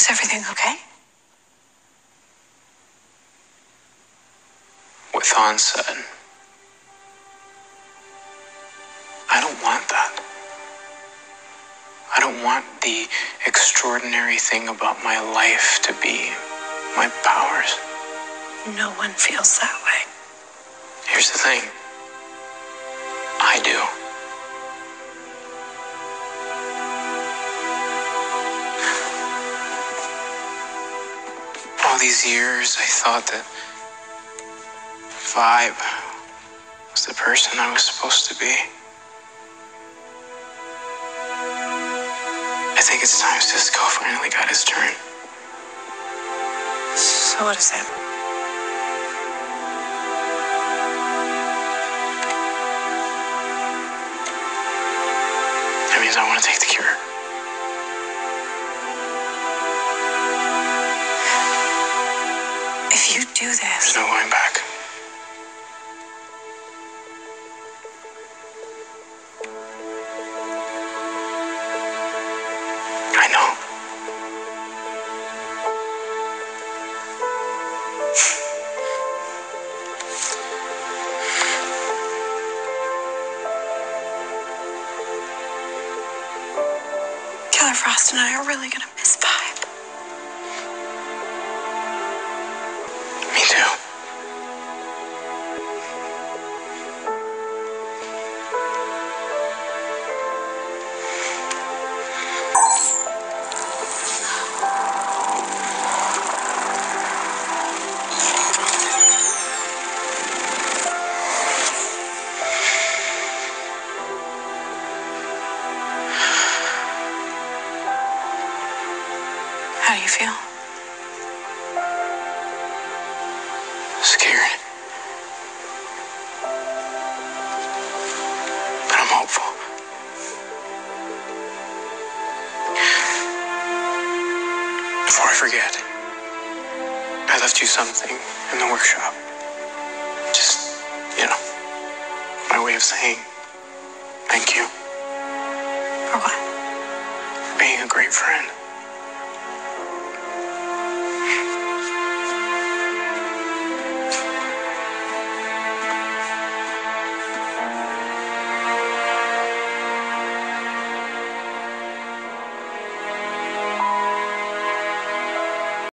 Is everything okay? What Thon said. I don't want that. I don't want the extraordinary thing about my life to be my powers. No one feels that way. Here's the thing. I do. All these years, I thought that Vibe was the person I was supposed to be. I think it's time Cisco finally got his turn. So what is that? That means I want to take the cure. If you do this... There's no going back. I know. Killer Frost and I are really gonna miss Vibe. Me too. How do you feel? Scared. But I'm hopeful. Before I forget, I left you something in the workshop. Just, my way of saying thank you. For what? For being a great friend.